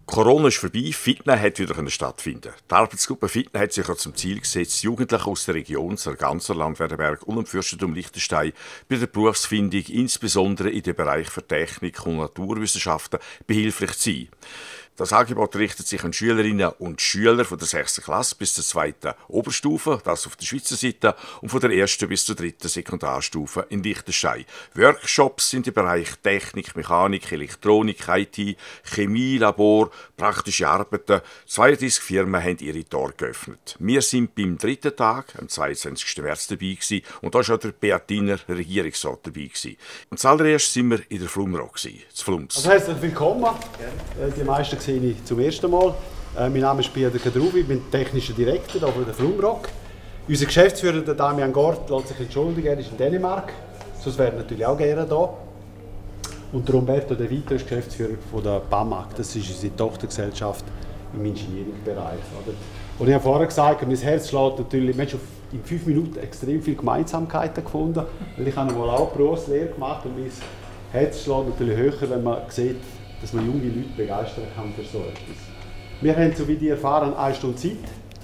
Corona ist vorbei, Fitna hat wieder stattfinden. Die Arbeitsgruppe Fitna hat sich zum Ziel gesetzt, Jugendliche aus der Region Sarganserland, Werdenberg und dem Fürstentum Liechtenstein bei der Berufsfindung, insbesondere in den Bereichen für Technik und Naturwissenschaften, behilflich zu sein. Das Angebot richtet sich an Schülerinnen und Schüler von der 6. Klasse bis zur 2. Oberstufe, das auf der Schweizer Seite, und von der 1. bis zur 3. Sekundarstufe in Liechtenstein. Workshops sind im Bereich Technik, Mechanik, Elektronik, IT, Chemie, Labor, praktische Arbeiten. 32 Firmen haben ihre Tore geöffnet. Wir sind beim 3. Tag, am 22. März, dabei gewesen, und da war auch der Beatiner Regierungsrat dabei gewesen. Und zuallererst sind wir in der Flumrock, zu Flums. Also herzlich willkommen. Die meisten sehe ich zum ersten Mal. Mein Name ist Pieter Kadruvi, ich bin technischer Direktor hier von der Flumrock. Unser Geschäftsführer, der Damian Gort, lässt sich entschuldigen, er ist in Dänemark. Sonst wäre er natürlich auch gerne da. Und der Umberto De Vito ist Geschäftsführer von der BAMAG. Das ist unsere Tochtergesellschaft im Engineering-Bereich. Und ich habe vorher gesagt, mein Herz schlägt natürlich, wir haben schon in 5 Minuten extrem viele Gemeinsamkeiten gefunden. Weil ich habe mal auch Berufslehre gemacht und mein Herz schlägt natürlich höher, wenn man sieht, dass man junge Leute begeistern kann für so etwas. Wir haben, so wie die erfahren, 1 Stunde Zeit.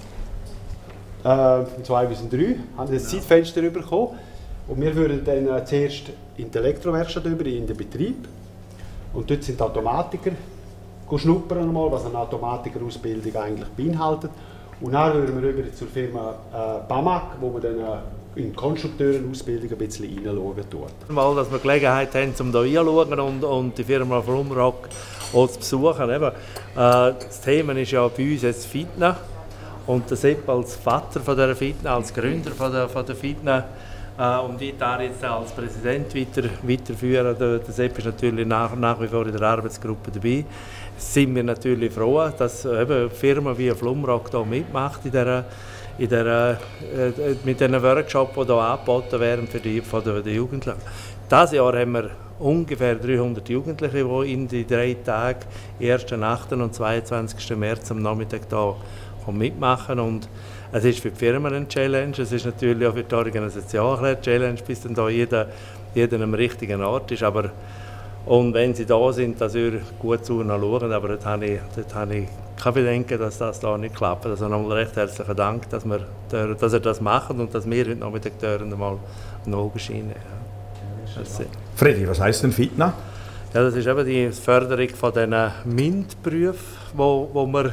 Von 2 bis 3 haben wir das Zeitfenster bekommen. Und wir würden dann zuerst in die Elektrowerkstatt über, in den Betrieb. Und dort sind die Automatiker schnuppern mal, was eine Automatikerausbildung eigentlich beinhaltet. Und dann würden wir rüber zur Firma BAMAG, wo man dann in Konstrukteurenausbildung ein bisschen hineinschauen tut. Mal, dass wir Gelegenheit haben, um hier hineinzuschauen und die Firma Flumrock auch zu besuchen. Das Thema ist ja bei uns jetzt Fitna. Und der Sepp als Vater von dieser Fitna, als Gründer von der Fitna, und ich da jetzt als Präsident weiterführen. Der Sepp ist natürlich nach wie vor in der Arbeitsgruppe dabei. Sind wir natürlich froh, dass Firmen wie Flumrock hier mitmacht mit diesen Workshops, die hier angeboten werden für die Jugendlichen. Dieses Jahr haben wir ungefähr 300 Jugendliche, die in die 3 Tagen, 1. 8. und 22. März am Nachmittag hier mitmachen. Und es ist für die Firmen eine Challenge, es ist natürlich auch für die Organisation eine Challenge, bis dann da jeder am richtigen Ort ist. Und wenn sie da sind, dass wir gut zu ihnen schauen, aber dort habe ich kein Bedenken, dass das da nicht klappt. Also nochmal recht herzlichen Dank, dass ihr das macht und dass wir heute Nachmittag mal nachscheinen. Ja. Freddy, was heisst denn Fitna? Ja, das ist eben die Förderung von diesen MINT-Berufen,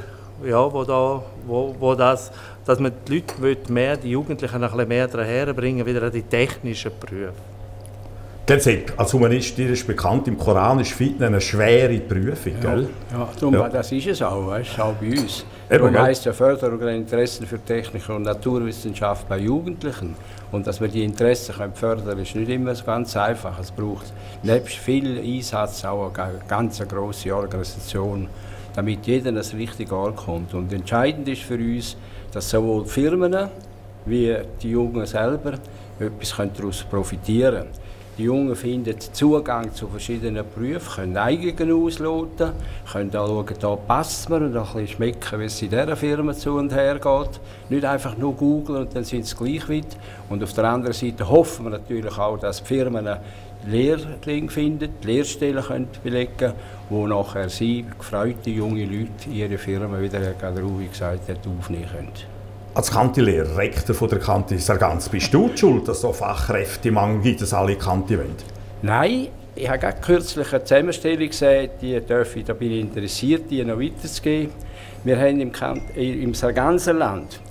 dass man die Leute mehr, die Jugendlichen ein bisschen mehr daher bringen, wieder an die technischen Berufe. Sepp, als Humanist, dir ist bekannt, im Koran ist Fitna eine schwere Prüfung, gell? Ja, das ist es auch, weißt, auch bei uns. Darum heisst ja Förderung der Interessen für Technik und Naturwissenschaft bei Jugendlichen. Und dass wir die Interessen fördern können, ist nicht immer ganz einfach. Es braucht nebst viel Einsatz auch eine ganz grosse Organisation, damit jeder das richtige Ort kommt. Und entscheidend ist für uns, dass sowohl die Firmen wie die Jungen selber etwas daraus profitieren können. Die Jungen finden Zugang zu verschiedenen Berufen, können eigen ausloten, können auch schauen, da passt mir und ein bisschen schmecken, wie es in dieser Firma zu und her geht. Nicht einfach nur googeln und dann sind sie gleich weit. Und auf der anderen Seite hoffen wir natürlich auch, dass die Firmen Lehrlinge finden, Lehrstellen können belegen, wo nachher sie, gefreute junge Leute, ihre Firma, wie der Herr Kadruvi gesagt hat, aufnehmen können. Als Kantilehrer, Rektor von der Kante Sargans, bist du die schuld, dass es so Fachkräftemangel gibt, dass alle Kante wollen? Nein, ich habe gerade kürzlich eine Zusammenstellung gesehen, da bin ich interessiert, die noch weiterzugeben. Wir haben im Sarganserland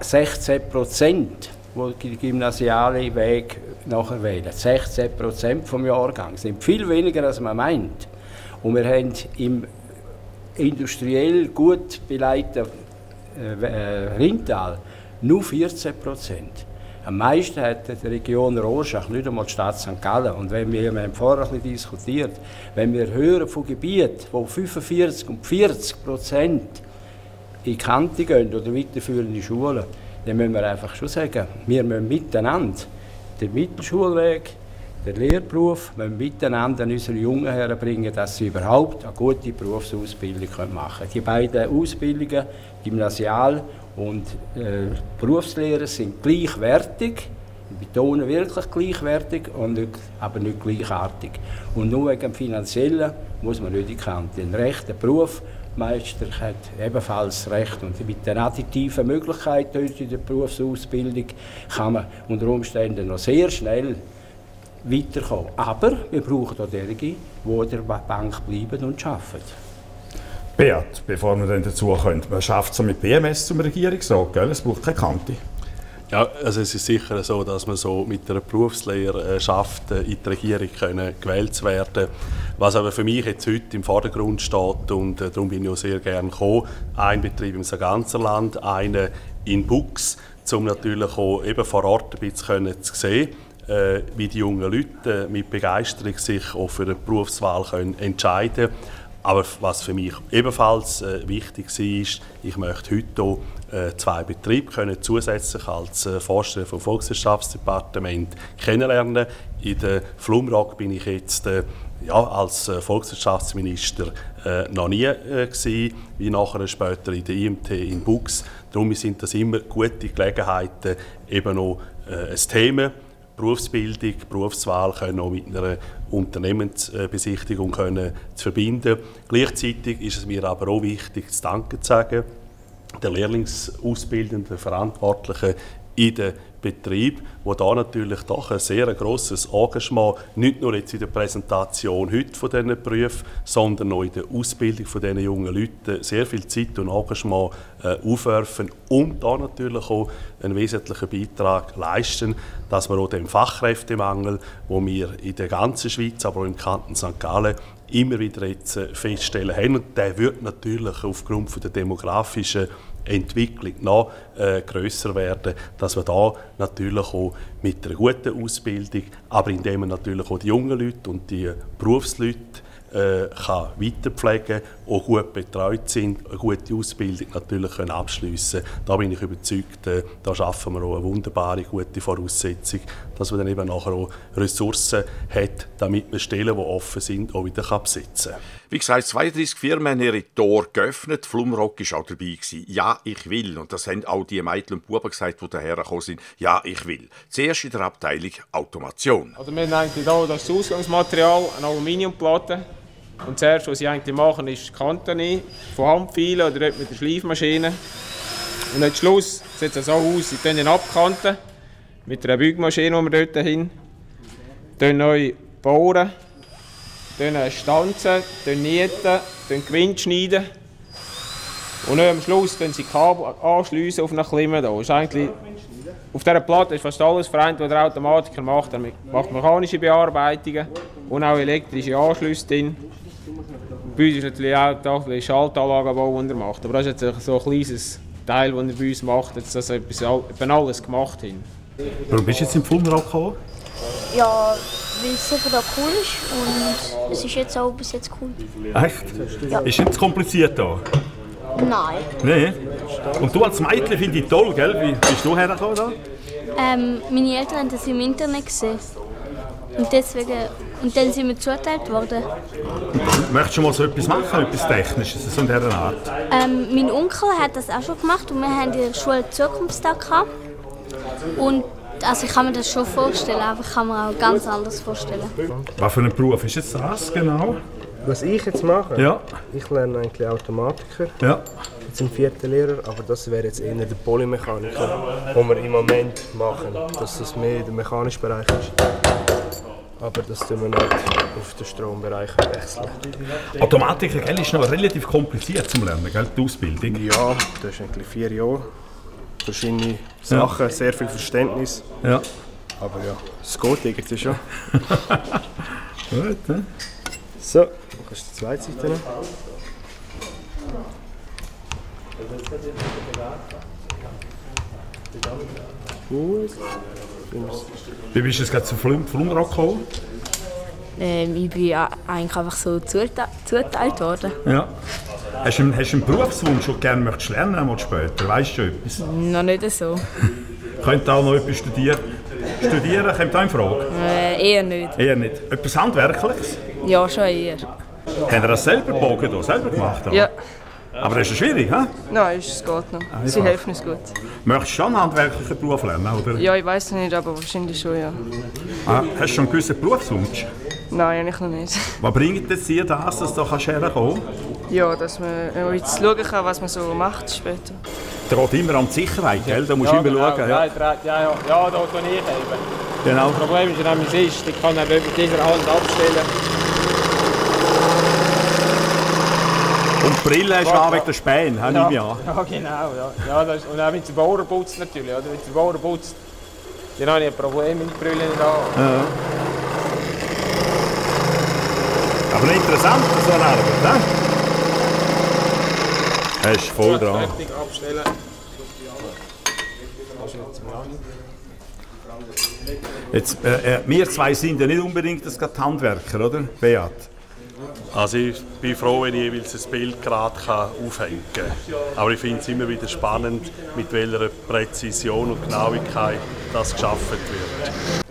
16%, die den gymnasialen Weg nachher wählen. 16% vom Jahrgang. Das sind viel weniger, als man meint. Und wir haben im industriell gut beleiteten Rintal nur 14%. Am meisten hat die Region Rorschach, nicht einmal die Stadt St. Gallen. Und wenn wir haben vorher ein bisschen diskutiert, wenn wir hören von Gebieten, wo 45 und 40% in die Kante gehen oder weiterführende Schulen, dann müssen wir einfach schon sagen, wir müssen miteinander den Mittelschulweg, den Lehrberuf, miteinander an unsere Jungen herbringen, dass sie überhaupt eine gute Berufsausbildung machen können. Die beiden Ausbildungen, Gymnasial und Berufslehre, sind gleichwertig. Ich betone wirklich gleichwertig, aber nicht gleichartig. Und nur wegen dem Finanziellen muss man nicht in die Kante. Ein rechter Beruf Meister hat ebenfalls recht. Und mit den additiven Möglichkeiten heute in der Berufsausbildung kann man unter Umständen noch sehr schnell weiterkommen. Aber wir brauchen auch diejenigen, die in der Bank bleiben und arbeiten. Beat, bevor wir dann dazu kommen, man schafft so mit BMS zum Regierungsrat, gell? Es braucht keine Kante. Ja, also es ist sicher so, dass man so mit einer Berufslehre schafft, in die Regierung gewählt zu werden. Was aber für mich jetzt heute im Vordergrund steht, und darum bin ich auch sehr gerne gekommen, ein Betrieb im Sarganserland, einer in Buchs, um natürlich auch eben vor Ort ein bisschen zu sehen, wie die jungen Leute mit Begeisterung sich auch für eine Berufswahl entscheiden können. Aber was für mich ebenfalls wichtig war, ich möchte heute auch 2 Betriebe können zusätzlich als Vorsteher vom Volkswirtschaftsdepartement kennenlernen. In der Flumroc bin ich jetzt als Volkswirtschaftsminister noch nie gewesen, wie nachher später in der IMT in Buchs. Darum sind das immer gute Gelegenheiten, eben auch ein Thema, Berufsbildung, Berufswahl können auch mit einer Unternehmensbesichtigung zu verbinden. Gleichzeitig ist es mir aber auch wichtig, zu Danke zu sagen, der Lehrlingsausbildenden, Verantwortlichen in den Betrieb, wo da natürlich doch ein sehr grosses Engagement, nicht nur jetzt in der Präsentation heute von diesen Berufen, sondern auch in der Ausbildung von diesen jungen Leuten sehr viel Zeit und Engagement aufwerfen und da natürlich auch einen wesentlichen Beitrag leisten, dass wir auch den Fachkräftemangel, den wir in der ganzen Schweiz, aber auch im Kanton St. Gallen immer wieder jetzt feststellen haben. Und der wird natürlich aufgrund von der demografischen Entwicklung noch grösser werden, dass wir da natürlich auch mit einer guten Ausbildung, aber indem man natürlich auch die jungen Leute und die Berufsleute kann weiterpflegen, auch gut betreut sind, eine gute Ausbildung natürlich abschliessen können. Da bin ich überzeugt, da schaffen wir auch eine wunderbare, gute Voraussetzung, dass man dann eben nachher auch Ressourcen hat, damit man Stellen, die offen sind, auch wieder besetzen kann. Wie gesagt, 32 Firmen haben ihre Tore geöffnet. Flumroc war auch dabei. Ja, ich will. Und das haben auch die Mädchen und Buben gesagt, die daher gekommen sind. Ja, ich will. Zuerst in der Abteilung Automation. Also wir haben eigentlich hier das Ausgangsmaterial, eine Aluminiumplatte. Und zuerst, was sie eigentlich machen, ist die Kanten von Hand feilen oder mit der Schleifmaschine. Und am Schluss sieht es so aus, sie können den abkanten mit einer Bügmaschine, die wir dort hin. Dann neu bohren, dann stanzen, dann nieten, dann Gewinde schneiden. Und dann am Schluss dann sie Kabel anschliessen auf eine Klemme. Da ist eigentlich, auf dieser Platte ist fast alles vereint, was der Automatiker macht. Er macht mechanische Bearbeitungen und auch elektrische Anschlüsse drin. Bei uns ist natürlich auch ein Schaltanlagenbau, den er macht. Aber das ist jetzt so ein kleines Teil, das er bei uns macht, dass wir alles gemacht haben. Warum bist du jetzt im Flumroc gekommen? Ja, weil es einfach da cool ist und es ist jetzt auch bis jetzt cool. Echt? Ja. Ist nicht zu kompliziert hier? Nein. Nee. Und du als Mädchen finde ich toll, gell? Wie bist du hergekommen da? Meine Eltern haben das im Internet gesehen. Und dann sind wir zugeteilt worden. Möchtest du mal so etwas machen, etwas Technisches, so in dieser Art? Mein Onkel hat das auch schon gemacht und wir haben in der Schule Zukunftstag gehabt. Und also ich kann mir das schon vorstellen, aber ich kann mir auch ganz anders vorstellen. Was für ein Beruf ist jetzt das genau? Was ich jetzt mache? Ja. Ich lerne eigentlich Automatiker. Ja. Jetzt im 4. Lehrer, aber das wäre jetzt eher der Polymechaniker, den wir im Moment machen, dass das mehr der mechanische Bereich ist. Aber das tun wir nicht auf den Strombereich wechseln. Automatiker, gell, ist noch relativ kompliziert zum Lernen, gell, die Ausbildung? Ja, das ist eigentlich 4 Jahre. Verschiedene Sachen, sehr viel Verständnis. Ja. Aber ja, es geht irgendwie schon. Gut, ne? So, dann kannst du die zweite Seite nehmen. Gut. Wie bist du jetzt gerade zu Flumroc gekommen? Ich bin eigentlich einfach so zugeteilt worden. Ja. Hast du einen Berufswunsch, den du gerne möchtest lernen möchtest später? Weißt du schon etwas? Noch nicht so. Könnt ihr auch noch etwas studieren? Kommt auch in Frage? Eher nicht. Eher nicht. Etwas Handwerkliches? Ja, schon eher. Habt ihr das selber gebogen, hier, selber gemacht? Oder? Ja. Aber das ist schwierig, hä? Nein, es geht noch. Sie helfen uns gut. Möchtest du schon einen handwerklichen Beruf lernen, oder? Ja, ich weiß nicht, aber wahrscheinlich schon, ja. Hast du schon einen gewissen Berufswunsch? Nein, eigentlich noch nicht. Was bringt es dir das, dass du herkommen kannst? Ja, dass man jetzt schauen kann, was man so macht später. Da geht immer an die Sicherheit, gell? Da musst du immer genau. schauen. Ja, da tue ich eben. Genau. Das Problem ist nämlich, ich kann eben mit dieser Hand abstellen. Und die Brille ist auch wegen der Späne, habe ich mir an. Ja, genau. Ja, und auch mit dem Bauer putzt natürlich. Oder? Mit dem Bauer putzt, dann habe ich ein Problem mit der Brille nicht an. Ja. Aber interessant, so eine Arbeit, ne? Er ist voll dran. Fertig abstellen. Jetzt, wir zwei sind ja nicht unbedingt das Handwerker, oder, Beat? Also ich bin froh, wenn ich jeweils ein Bild gerade aufhängen kann. Aber ich finde es immer wieder spannend, mit welcher Präzision und Genauigkeit das geschaffen wird.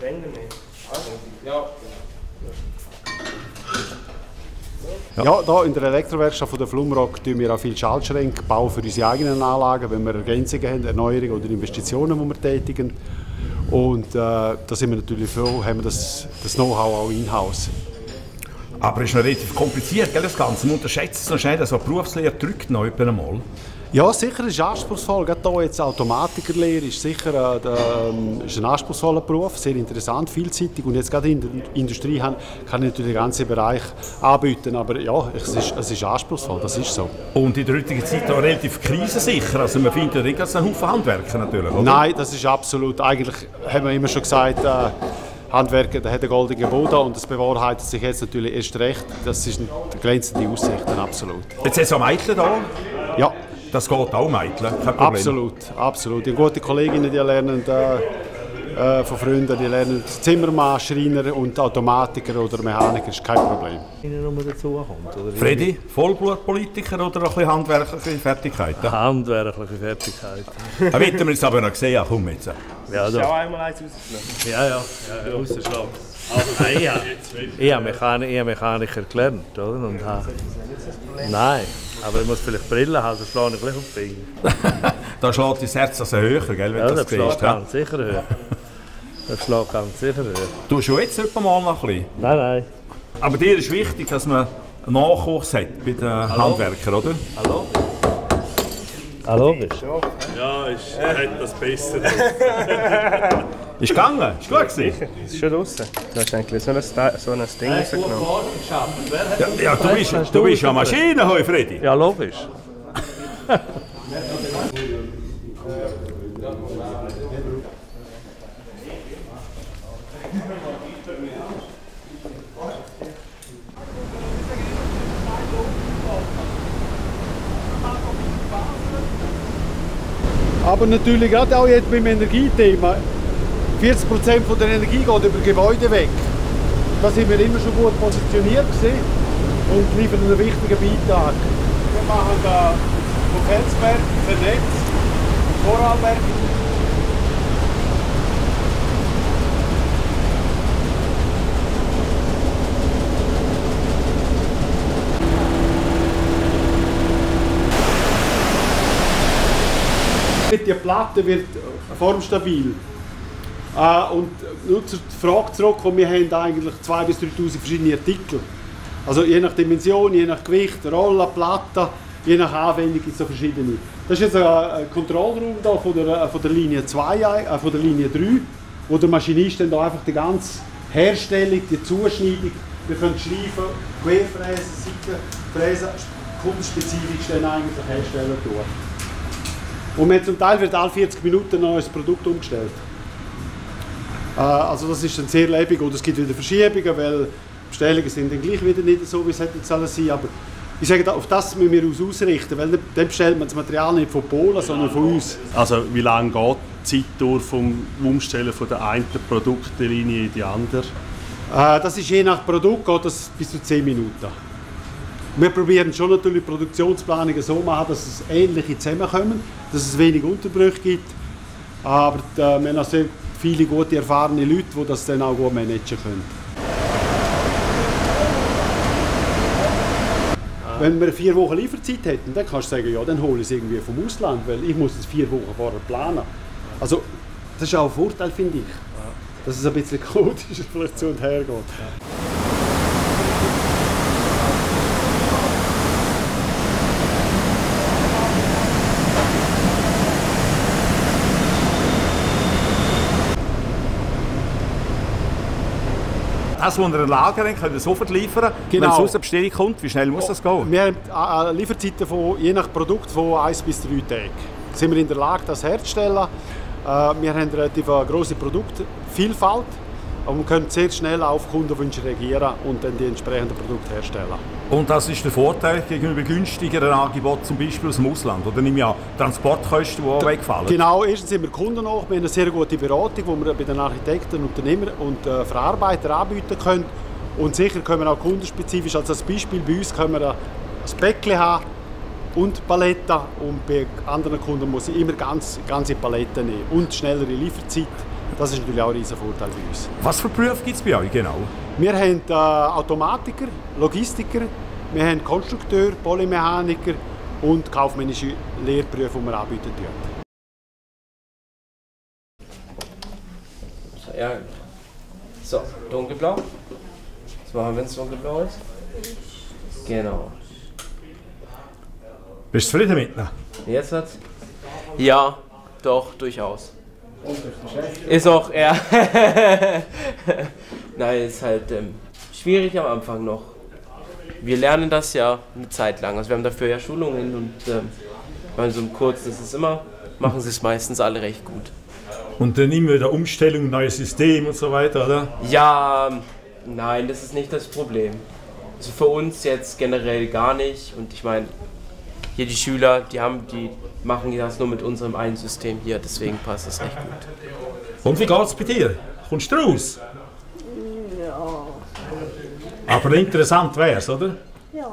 Ja, hier in der Elektrowerkstatt von der Flumroc bauen wir auch viele Schaltschränke bauen für unsere eigenen Anlagen, wenn wir Ergänzungen haben, Erneuerungen oder Investitionen, die wir tätigen. Und da sind wir natürlich froh, haben wir das Know-how auch in-house. Aber es ist noch relativ kompliziert, gell, das Ganze. Man unterschätzt es noch schnell, also Berufslehre drückt noch einmal. Ja, sicher, es ist anspruchsvoll. Gerade hier jetzt Automatikerlehre ist sicher ist ein anspruchsvoller Beruf, sehr interessant, vielseitig. Und jetzt gerade in der Industrie kann ich natürlich den ganzen Bereich anbieten. Aber ja, es ist anspruchsvoll, das ist so. Und in der heutigen Zeit auch relativ krisensicher. Also man findet nicht einen Haufen Handwerker natürlich, oder? Nein, das ist absolut. Eigentlich haben wir immer schon gesagt, Handwerker, der hat einen goldenen Boden und das bewahrheitet sich jetzt natürlich erst recht. Das ist eine glänzende Aussicht, absolut. Jetzt sind so Mädchen da? Ja. Das geht auch, Mädchen, kein Problem. Absolut, absolut. Die gute Kolleginnen, die lernen von Freunden, die lernen Zimmermann, Schreiner und Automatiker oder Mechaniker, ist kein Problem. Freddy, Vollblutpolitiker oder ein bisschen handwerkliche Fertigkeiten? Handwerkliche Fertigkeiten. Da wollen wir jetzt aber noch sehen, komm jetzt. Ja, Schau einmal eins rausschlagen. Ja, rausschlagen. Ich habe Mechaniker gelernt, oder? Und nein, aber ich muss vielleicht Brille haben, dann schlage ich gleich auf die Finger. Da schlägt das Herz also höher, gell, wenn ja, du das siehst. Ja, ganz sicher höher. Der Schlag ganz sicher höher. Du schon jetzt etwa mal noch ein bisschen? Nein. Aber dir ist wichtig, dass man einen Nachwuchs hat bei den Handwerkern, oder? Hallo? Hallo, bist du? Ja, er hat das Beste. Ist gegangen? Ist gut gewesen? Ist schon draußen. Du hast eigentlich so ein Ding rausgenommen. Ja, du bist ja Maschine heute, Freddy. Ja, logisch. Aber natürlich gerade auch jetzt beim Energiethema, 40% von der Energie geht über Gebäude weg. Da sind wir immer schon gut positioniert gewesen und liefern einen wichtigen Beitrag. Wir machen da von Felsberg, Vernetz, Vorarlberg. Die Platte wird formstabil. Und nur zur Frage zurück, wo wir haben eigentlich 2.000 bis 3.000 verschiedene Artikel. Also je nach Dimension, je nach Gewicht, Rolle, Platte, je nach Anwendung gibt es so verschiedene. Das ist jetzt ein Kontrollraum da von der Linie 2, von der Linie 3, wo der Maschinist dann da einfach die ganze Herstellung, die Zuschneidung, wir können schleifen, Querfräsen, Seitenfräsen, kundenspezifisch dann eigentlich herstellen tun. Und zum Teil wird alle 40 Minuten ein neues Produkt umgestellt. Also das ist dann sehr lebendig und es gibt wieder Verschiebungen, weil Bestellungen sind dann gleich wieder nicht so, wie es hätte sein sollen. Aber ich sage, auf das müssen wir uns ausrichten, weil dann bestellt man das Material nicht von Polen, sondern von uns. Also wie lange geht die Zeit durch vom Umstellen von der einen Produktlinie in die andere? Das ist je nach Produkt, geht das bis zu 10 Minuten. Wir probieren schon natürlich Produktionsplanungen so machen, dass es ähnliche zusammenkommen, dass es wenig Unterbrüche gibt. Aber wir haben auch sehr viele gute, erfahrene Leute, die das dann auch gut managen können. Wenn wir 4 Wochen Lieferzeit hätten, dann kannst du sagen, ja, dann hole ich es irgendwie vom Ausland, weil ich muss es 4 Wochen vorher planen. Also, das ist auch ein Vorteil, finde ich. Dass es ein bisschen chaotisch vielleicht zu und her geht. das, was ihr in Lager habt, könnt ihr sofort liefern. Genau. Wenn es aus der Bestellung kommt, wie schnell muss das gehen? Wir haben Lieferzeiten von, je nach Produkt von 1 bis 3 Tagen. Sind wir in der Lage, das herzustellen. Wir haben eine relativ grosse Produktvielfalt. Und wir können sehr schnell auf Kundenwünsche reagieren und dann die entsprechenden Produkte herstellen. Und das ist der Vorteil gegenüber günstigeren Angeboten, zum Beispiel aus dem Ausland? Oder nehme ich an, Transportkosten, die auch wegfallen? Genau, erstens sind wir kundennah. Wir haben eine sehr gute Beratung, die wir bei den Architekten, Unternehmern und Verarbeitern anbieten können. Und sicher können wir auch kundenspezifisch, also als Beispiel bei uns können wir ein Päckchen haben und Paletten. Und bei anderen Kunden muss ich immer ganze Paletten nehmen. Und schnellere Lieferzeit. Das ist natürlich auch ein riesen Vorteil bei uns. Was für Berufe gibt es bei euch genau? Wir haben Automatiker, Logistiker, wir haben Konstrukteur, Polymechaniker und kaufmännische Lehrberufe, die wir anbieten. Ja. So, dunkelblau. Was machen wir, wenn es dunkelblau ist? Genau. Bist du zufrieden mit ihnen? Jetzt hat's? Ja, doch, durchaus. Ist auch, ja. Nein, ist halt schwierig am Anfang noch. Wir lernen das ja eine Zeit lang. Also wir haben dafür ja Schulungen und bei so einem Kurs ist es immer, machen sie es meistens alle recht gut. Und dann immer wieder Umstellung, neues System und so weiter, oder? Ja, nein, das ist nicht das Problem. Also für uns jetzt generell gar nicht. Und ich meine, hier die Schüler, die machen das nur mit unserem einen System hier, deswegen passt es recht gut. Und wie geht's bei dir? Kommst du raus? Ja. Aber interessant wär's, oder? Ja.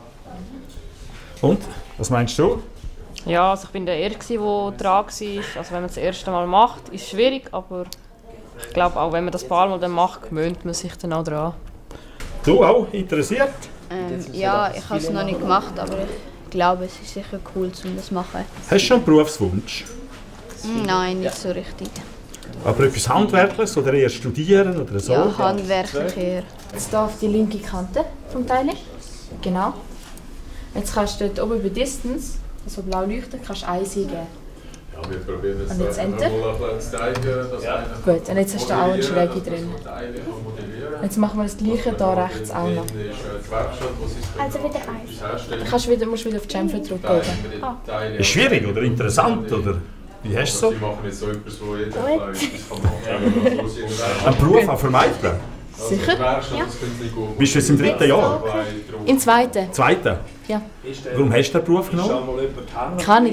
Und? Was meinst du? Ja, also ich bin der Erste, der dran war. Also wenn man es das erste Mal macht, ist es schwierig, aber ich glaube auch, wenn man das ein paar Mal dann macht, gewöhnt man sich dann auch dran. Du auch interessiert? Ja, ich habe es noch nicht gemacht, aber ich glaube, es ist sicher cool, um das zu machen. Hast du schon einen Berufswunsch? Nein, nicht so richtig. Aber etwas Handwerkliches oder eher studieren oder so? Ja, handwerklich eher. Jetzt hier auf die linke Kante vom Teil. Genau. Jetzt kannst du dort oben bei Distance, das so blau leuchtet, kannst du eins eingeben. Ja, wir probieren jetzt, Und jetzt Enter. zeigen, Gut, und jetzt hast du auch eine Schräge drin. Jetzt machen wir das gleiche hier rechts auch noch. Also wieder eins. Musst wieder auf die Chamfer drücken. Oben. Ist schwierig oder interessant? Oder? Wie hast du es so? Die machen jetzt so etwas, wo jeder etwas machen. Ein Beruf auch für Mädchen? Sicher? Ja. Bist du jetzt im 3. Jahr? Im 2. 2. Ja. Warum hast du den Beruf genommen? Ich kann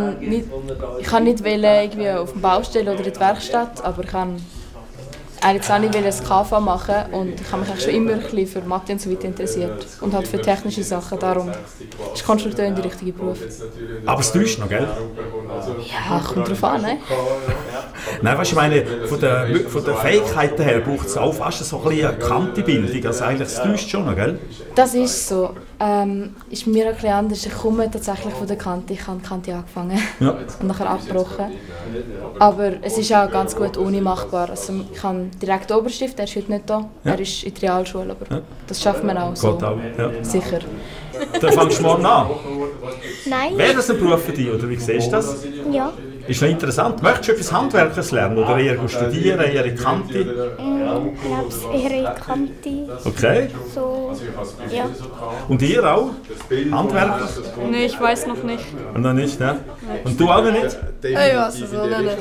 nicht irgendwie auf der Baustelle oder in der Werkstatt, aber ich kann eigentlich auch nicht das KV machen und ich habe mich eigentlich schon immer ein bisschen für Mathe und so weiter interessiert und halt für technische Sachen, darum ist Konstrukteur der richtige Beruf. Aber es täuscht noch, gell? Ja, kommt drauf an, ne? Nein, weißt du, ich meine, von der Fähigkeiten her braucht es auch fast so ein bisschen eine Kantebildung, also eigentlich es täuscht schon noch, gell? Das ist so. Ist mir ein bisschen anders. Ich komme tatsächlich von der Kante. Ich habe die Kante angefangen und nachher abgebrochen. Aber es ist auch ganz gut ohne machbar. Also ich habe direkt den Oberstift, der ist heute nicht da. Ja. Er ist in der Realschule, aber das schafft man auch so. Geht auch, ja. Sicher. Dann fängst du morgen an? Nein. Wäre das ein Beruf für dich, oder wie siehst du das? Ja. Ist noch interessant. Möchtest du etwas Handwerkliches lernen oder eher studieren, eher in die Kante? Ich glaube es eher in die Kante. Okay. So, ja. Und ihr auch? Handwerklich? Nein, ich weiß noch nicht. Und noch nicht, ne? Und du auch noch nicht? Ich weiß es auch nicht.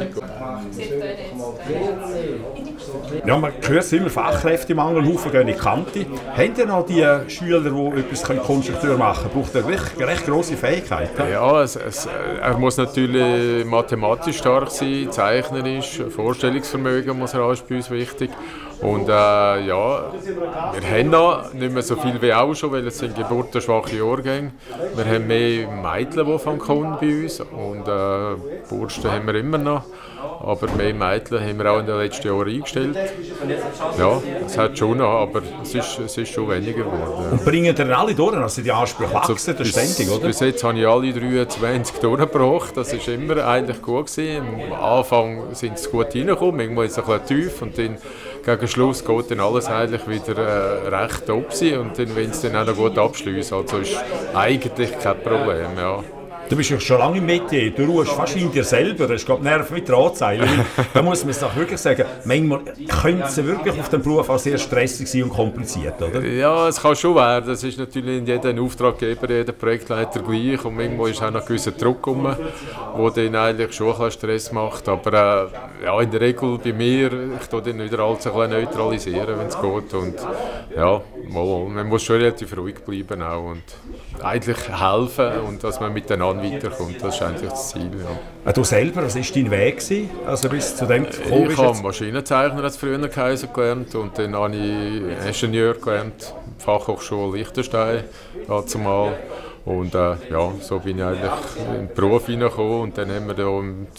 Ja, man hört immer, Fachkräftemangel, Haufen gehen in die Kante. Haben denn noch die Schüler, die etwas Konstrukteur machen können? Braucht er recht grosse Fähigkeiten? Ja, er muss natürlich mathematisch stark sein, zeichnerisch, Vorstellungsvermögen muss er auch, ist bei uns wichtig. Und ja, wir haben noch nicht mehr so viel wie auch schon, weil es sind geburtenschwache Jahrgänge. Wir haben mehr Mädchen, die von kommen bei uns und Burschen haben wir immer noch. Aber mehr Mädchen haben wir auch in den letzten Jahren eingestellt. Ja, es hat schon noch, aber es ist schon weniger geworden. Und bringen dann alle durch? Also die Ansprüche wachsen ständig, oder? Bis jetzt habe ich alle 23 durchgebracht. Das war immer eigentlich gut gewesen. Am Anfang sind sie gut reingekommen, manchmal ist es ein bisschen tief und dann gegen Schluss geht dann alles eigentlich wieder recht top und dann, wenn sie dann auch noch gut abschließen, also ist eigentlich kein Problem, ja. Du bist ja schon lange im Metier, du ruhst fast in dir selber, du hast gerade Nerven mit Drahtseilen. Da muss man es doch wirklich sagen, manchmal könnte es wirklich auf dem Beruf auch sehr stressig sein und kompliziert, oder? Ja, es kann schon werden. Das ist natürlich in jedem Auftraggeber, jeder Projektleiter gleich. Und manchmal ist auch noch ein gewisser Druck rum, der dann eigentlich schon ein bisschen Stress macht. Aber ja, in der Regel bei mir, ich tue den wieder alles ein bisschen neutralisieren, wenn es geht. Und ja, man muss schon relativ ruhig bleiben auch und eigentlich helfen und dass man miteinander weiterkommt. Das ist eigentlich das Ziel. Ja. Du selber, was war dein Weg, also bis zu dem gekommen bist? Ich habe Maschinenzeichner als früher gelernt und dann habe ich Ingenieur gelernt, Fachhochschule Liechtenstein zumal. Und ja, so bin ich eigentlich in den Beruf hineingekommen und dann haben wir da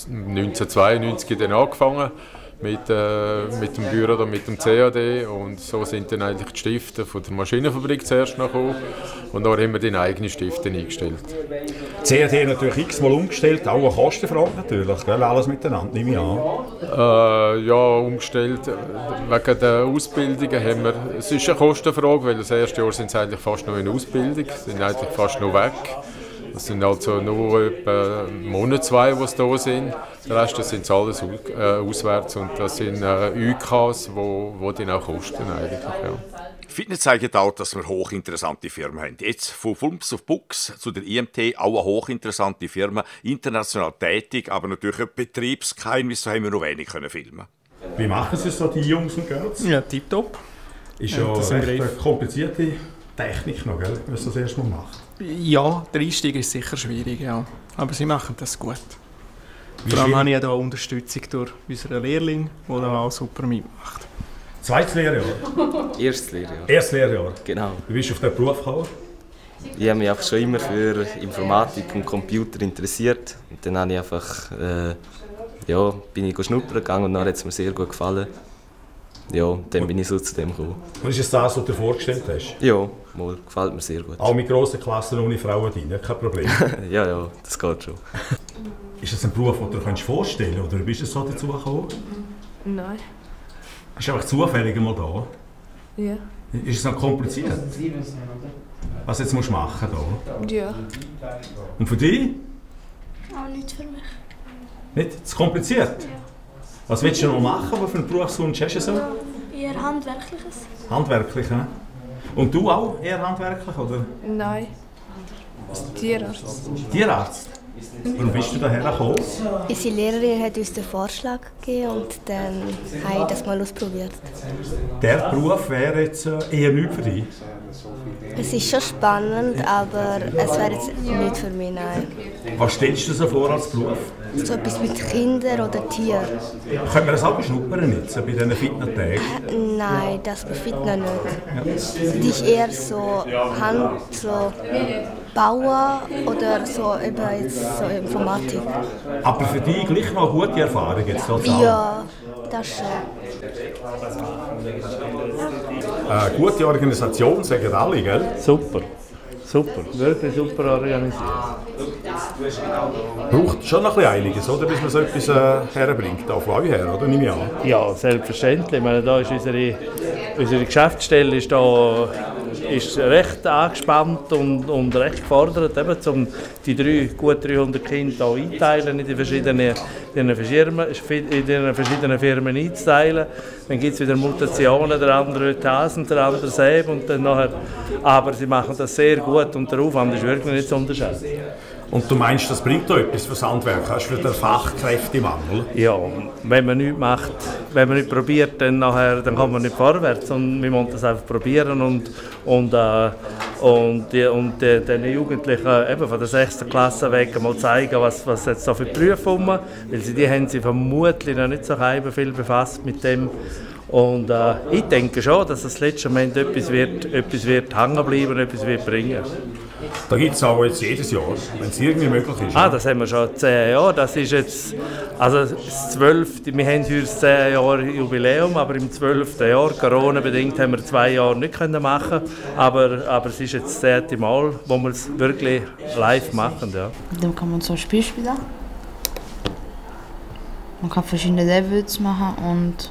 1992 dann angefangen mit dem Büro, da, mit dem CAD und so sind dann eigentlich die Stifte von der Maschinenfabrik zuerst noch gekommen und dann haben wir die eigenen Stifte eingestellt. CAD natürlich x-mal umgestellt, auch eine Kostenfrage natürlich, gell? Alles miteinander, nehme ich an. Ja, umgestellt. Wegen der Ausbildungen haben wir, es ist eine Kostenfrage, weil das erste Jahr sind sie eigentlich fast noch in Ausbildung, sind eigentlich fast noch weg. Das sind also nur etwa einen Monat, 2, die da sind. Der Rest sind alles auswärts und das sind UKs, die dann auch kosten eigentlich. Ja. Fitness zeigt auch, dass wir hochinteressante Firmen haben. Jetzt von Flumps auf Buchs zu der IMT, auch eine hochinteressante Firma, international tätig, aber natürlich ein Betriebsgeheimnis, so haben wir noch wenig filmen. Wie machen Sie es so, die Jungs und Girls? Ja, tipptopp. Ist ja eine komplizierte Technik noch, gell, wenn man das erst mal macht. Ja, der Einstieg ist sicher schwierig, ja. Aber sie machen das gut. Vor allem habe ich hier Unterstützung durch unseren Lehrling, der da auch super mitmacht. Zweites Lehrjahr? Erstes Lehrjahr. Erstes Lehrjahr? Genau. Wie bist du auf den Beruf gekommen? Ich habe mich einfach schon immer für Informatik und Computer interessiert. Und dann habe ich einfach, bin ich schnuppern gegangen und dann hat es mir sehr gut gefallen. Ja, dann bin ich so zu dem gekommen. Und ist es das, was du dir vorgestellt hast? Ja, mal, gefällt mir sehr gut. Auch mit grossen Klassen ohne Frauen drin, kein Problem? Ja, das geht schon. Ist das ein Beruf, den du dir vorstellen kannst, oder bist du so dazu gekommen? Nein. Bist du einfach zufällig mal da? Ja. Ist es noch kompliziert? Was jetzt musst du machen da? Ja. Und für dich? Auch nicht für mich. Nicht? Zu kompliziert? Ja. Was willst du noch machen? Was für einen Berufswunsch hast du so? Eher Handwerkliches. Handwerklich, ne? Und du auch eher handwerklich, oder? Nein. Tierarzt. Tierarzt? Warum bist du daher gekommen? Unsere Lehrerin hat uns den Vorschlag gegeben und dann habe ich das mal ausprobiert. Der Beruf wäre jetzt eher nichts für dich? Es ist schon spannend, aber es wäre jetzt nicht für mich, nein. Was stellst du dir so vor als Beruf? So etwas mit Kindern oder Tieren. Können wir das auch beschnuppern jetzt, bei diesen Fitness-Tagen? Nein, das bei Fitness nicht. Die ist eher so so Bauen oder so, eben jetzt so Informatik. Aber für dich gleich noch eine gute Erfahrung jetzt total? Ja, das schon. Eine gute Organisation, sagen alle, gell? Super. Wirklich super organisiert. Braucht schon noch ein bisschen einiges, oder, bis man so etwas herbringt, auch von euch her, oder? Nehme ich an. Ja, selbstverständlich. Ich meine, da ist unsere Geschäftsstelle ist recht angespannt und recht gefordert, eben, um die gut 300 Kinder auch einteilen in die verschiedenen Firmen einzuteilen. Dann gibt es wieder Mutationen, der andere will das und der andere das und dann nachher. Aber sie machen das sehr gut und der Aufwand ist wirklich nicht zu unterschätzen. Und du meinst, das bringt doch etwas fürs Handwerk? Hast du für den Fachkräftemangel? Ja, wenn man nichts macht, wenn man nicht probiert, dann kommt man nicht vorwärts. Und wir müssen das einfach probieren und den Jugendlichen eben von der 6. Klasse weg mal zeigen, was jetzt da für Berufe haben. Weil die haben sich vermutlich noch nicht so viel befasst mit dem. Und ich denke schon, dass das letzte Moment etwas wird hängen bleiben, etwas wird bringen. Da gibt es auch jetzt jedes Jahr, wenn es irgendwie möglich ist. Das haben wir schon 10 Jahre. Das ist jetzt, also das 12. Wir haben heute 10 Jahre Jubiläum, aber im 12. Jahr, Corona-bedingt, haben wir 2 Jahre nicht machen können. Aber es ist jetzt das 10. Mal, wo wir es wirklich live machen. Ja. Dann kann man so ein Spiel spielen. Man kann verschiedene Levels machen und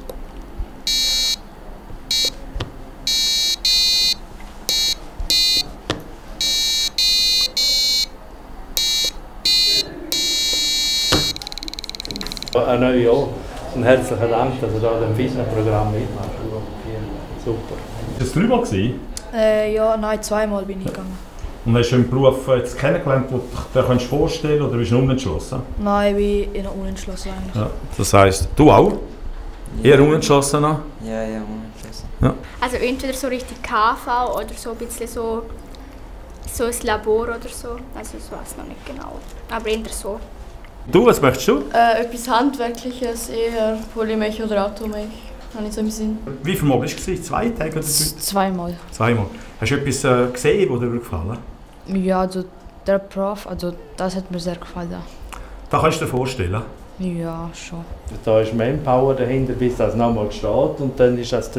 Ein neues Jahr. Und herzlichen Dank, dass ihr da dem Fitnessprogramm mitmacht. Super. War das 3-mal gewesen? Ja, nein, 2-mal bin ich gegangen. Und hast du einen Beruf jetzt kennengelernt, den du dir vorstellen kannst, oder bist du unentschlossen? Nein, ich bin eher unentschlossen eigentlich. Ja. Das heisst, du auch? Eher unentschlossen? Ja, unentschlossen. Ja. Also entweder so richtig KV oder so ein bisschen so ein Labor oder so. Also ich weiß noch nicht genau. Aber eher so. Du, was möchtest du? Etwas Handwerkliches, eher Polymech oder Automech. Habe ich so im Sinn. Wie viele Mal warst du? 2 Tage oder 3? 2-mal. 2-mal. Hast du etwas gesehen, das dir gefallen hat? Ja, also der Prof, also das hat mir sehr gefallen. Das kannst du dir vorstellen? Ja, schon. Da ist Manpower dahinter, bis das nochmal steht. Und dann ist das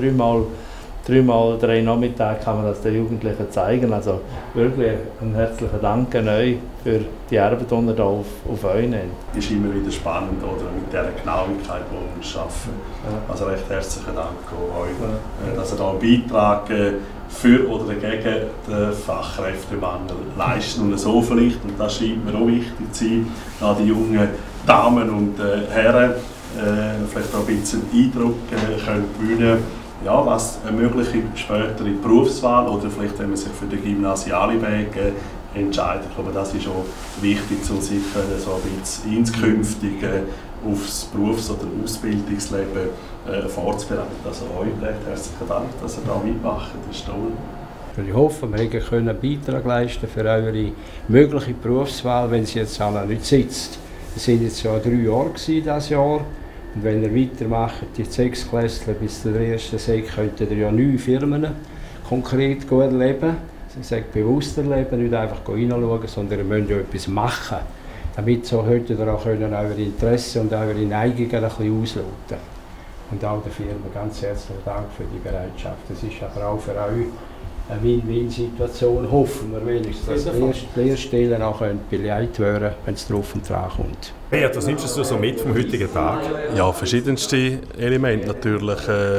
3 Nachmittage kann man das den Jugendlichen zeigen. Also wirklich einen herzlichen Dank an euch für die Arbeit, die ihr hier auf euch nehmt. Es ist immer wieder spannend, oder, mit dieser Genauigkeit, die wir arbeiten. Ja. Also recht herzlichen Dank an euch, dass ihr da einen Beitrag für oder gegen den Fachkräftemangel leisten und so vielleicht, und das scheint mir auch wichtig zu sein, da die jungen Damen und Herren vielleicht auch ein bisschen Eindruck können gewinnen, ja, was eine mögliche spätere Berufswahl oder vielleicht, wenn man sich für den gymnasialen Weg entscheidet. Ich glaube, das ist auch wichtig, um sich so ein bisschen inskünftig aufs Berufs- oder Ausbildungsleben vorzubereiten. Also euch recht herzlichen Dank, dass ihr da mitmacht. Das ist toll. Ich hoffe, wir können einen Beitrag leisten für eure mögliche Berufswahl, wenn sie jetzt noch nicht sitzt. Es waren jetzt ja 3 Jahre dieses Jahr. Und wenn ihr weitermacht, die 6 Klässler bis zur ersten Sek, könntet ihr ja 9 Firmen konkret erleben. Ich sage bewusst erleben, nicht einfach reinschauen, sondern ihr müsst ja etwas machen. Damit so könntet ihr auch eure Interessen und eure Neigungen ein bisschen ausloten. Und auch der Firma ganz herzlichen Dank für die Bereitschaft. Das ist aber auch für euch eine Win-Win-Situation. Hoffen wir wenigstens, dass die Lehrstellen auch beleidigt werden, wenn es drauf und dran kommt. Beat, was nimmst du so mit vom heutigen Tag? Ja, verschiedenste Elemente. Natürlich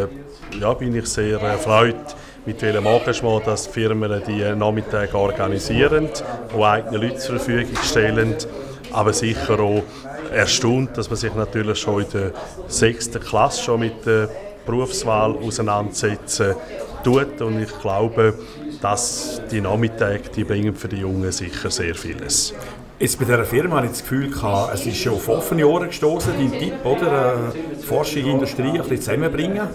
bin ich sehr erfreut, mit welchem Engagement dass die Firmen die Nachmittage organisieren und eigene Leute zur Verfügung stellen. Aber sicher auch erstaunt, dass man sich natürlich schon in der 6. Klasse schon mit der Berufswahl auseinandersetzen tut. Und ich glaube, dass die Nachmittage, die bringen für die Jungen sicher sehr vieles. Jetzt bei dieser Firma hatte ich das Gefühl, es ist schon auf offene Ohren gestoßen, dein Tipp, oder? Forschung, Industrie ein bisschen zusammenbringen?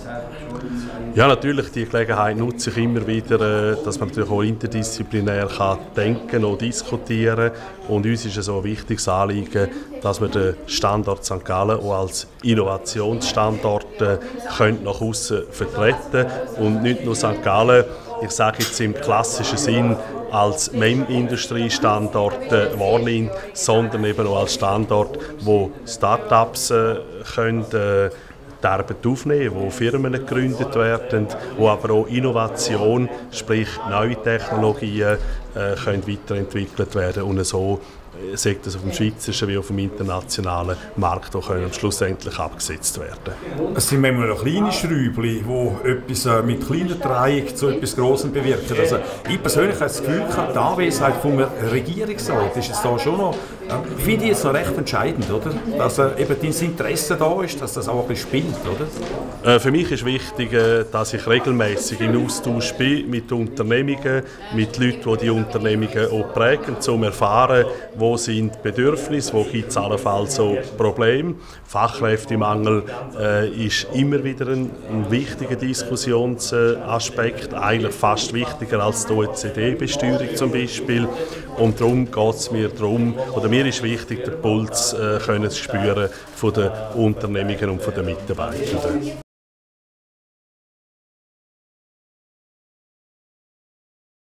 Ja, natürlich, die Gelegenheit nutze ich immer wieder, dass man natürlich auch interdisziplinär kann denken und diskutieren kann. Und uns ist es so ein wichtiges Anliegen, dass wir den Standort St. Gallen auch als Innovationsstandort nach außen vertreten und nicht nur St. Gallen, ich sage jetzt im klassischen Sinn, als MEM-Industriestandort wahrnehmen, sondern eben auch als Standort, wo Start-ups können die Arbeit aufnehmen, wo Firmen gegründet werden, wo aber auch Innovation, sprich neue Technologien, können weiterentwickelt werden und so sei das auf dem schweizerischen wie auf dem internationalen Markt auch können schlussendlich abgesetzt werden. Es sind manchmal noch kleine Schräubchen, die etwas mit kleiner Drehung zu etwas Grossem bewirken. Also ich persönlich habe das Gefühl, die Anwesenheit vom Regierungsrat ist jetzt da schon noch, finde ich jetzt noch recht entscheidend, oder? Dass eben das Interesse da ist, dass das auch ein bisschen spinnt, oder? Für mich ist wichtig, dass ich regelmäßig im Austausch bin mit Unternehmungen, mit Leuten, die Unternehmungen auch prägen, um zu erfahren, wo sind die Bedürfnisse, wo gibt es allenfalls so Probleme. Fachkräftemangel ist immer wieder ein wichtiger Diskussionsaspekt, eigentlich fast wichtiger als die OECD-Besteuerung zum Beispiel. Und darum geht es mir darum, oder mir ist wichtig, den Puls können zu spüren von den Unternehmungen und von den Mitarbeitenden.